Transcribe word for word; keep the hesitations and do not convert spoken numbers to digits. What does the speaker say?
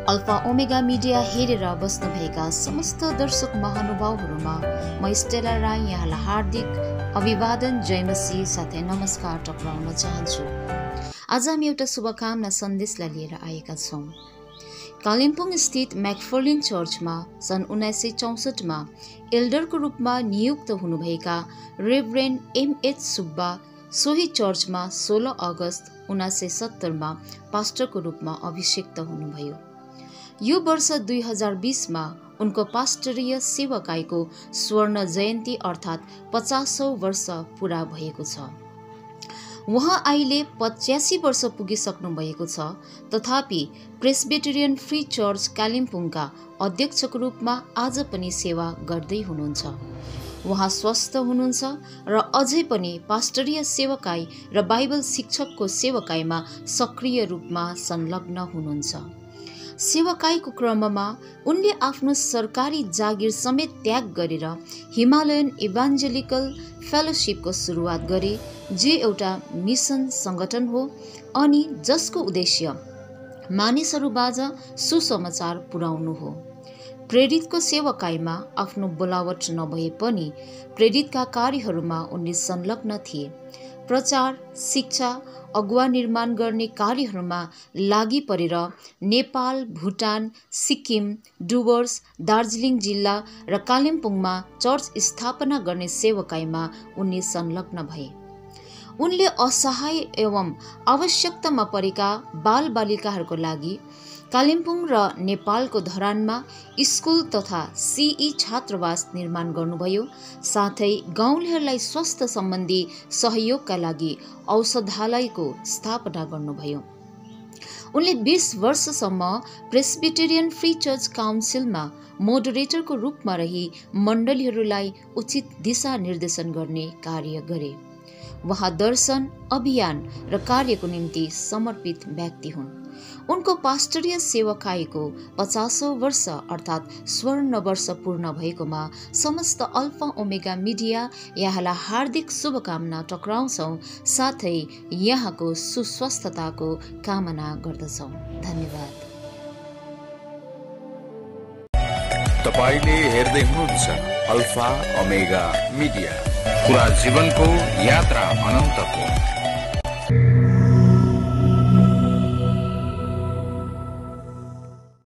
Alpha omega media हेरेर बस्नुभएका समस्त दर्शक महानुभावहरूमा म स्टेला राई यहाँलाई हार्दिक अभिवादन, जयमसी साथै नमस्कार टक्राउन चाहन्छु। आज हामी एउटा शुभकामना सन्देशलाई लिएर आएका छौँ। कालिम्पोङ स्थित मैकफर्लिन चर्चमा सन् उन्नाइस सय चौसठमा एल्डरको रूपमा नियुक्त हुनुभएका रेभरेन्ड एम एच सुब्बा सोही चर्चमा सोह्र अगस्त उन्नाइस सय सत्तरमा पास्टरको रूपमा अभिषिक्त हुनुभयो। यो वर्ष दुई हजार बीसमा उनको पास्टरीय सेवकाईको स्वर्ण जयन्ती अर्थात् पचासौं वर्ष पूरा भएको छ। उहाँ अहिले पच्यासी वर्ष पुगिसक्नु भएको छ, तथापि प्रेस्बिटेरियन फ्री चर्च कालिम्पोङका अध्यक्षको रूपमा आज पनि सेवा गर्दै हुनुहुन्छ। उहाँ स्वस्थ हुनुहुन्छ र अझै पनि पास्टरीय सेवकाई र बाइबल शिक्षकको सेवकाईमा सक्रिय रूपमा संलग्न हुनुहुन्छ। सेवकाईको क्रममा उनले आफ्नो सरकारी जागिर समेत त्याग गरेर हिमालयन इभान्जेलिकल फेलोशिपको सुरुवात गरे, जे एउटा मिसन संगठन हो अनि जसको उद्देश्य मानिसहरूबाझ सुसमाचार पुर्याउनु हो। प्रेरितको सेवकाईमा आफ्नो बोलावट नभए पनि प्रेरितका कार्यहरूमा उनले संलग्न थिए। प्रचार, शिक्षा, अगुवा निर्माण गर्ने कार्यहरूमा लागि परेर नेपाल, भुटान, सिक्किम, डुवर्स, दार्जिलिङ जिल्ला र कालिम्पोङमा चर्च स्थापना गर्ने सेवकाईमा उनले संलग्न भए। उनले असहाय एवं आवश्यकतामा परेका बालबालिकाहरूको लागि कालिम्पोङ र नेपालको धरानमा स्कुल तथा सीई छात्रावास निर्माण गर्नुभयो। साथै गाउँलेहरूलाई स्वास्थ्य सम्बन्धी सहयोगका लागि औषधालयको स्थापना गर्नुभयो। उनले बीस वर्षसम्म प्रेस्बिटेरियन फ्री चर्च काउन्सिलमा मोडरेटरको रूपमा रही मण्डलीहरूलाई उचित दिशा निर्देशन गर्ने कार्य गरे। उहाँ दर्शन, अभियान र कार्यको निम्ति समर्पित व्यक्ति हुन्। उनको पास्टरीय सेवकाईको पचासौं वर्ष अर्थात् स्वर्ण वर्ष पूर्ण भएकोमा समस्त अल्फा ओमेगा मिडिया यहाँलाई हार्दिक शुभकामना टक्राउँछौँ, साथै यहाँको सुस्वस्थताको कामना गर्दछौँ। धन्यवाद। तपाईले हेर्दै हुनुहुन्छ अल्फा ओमेगा मिडिया, पुरा जीवनको यात्रा अनन्तको।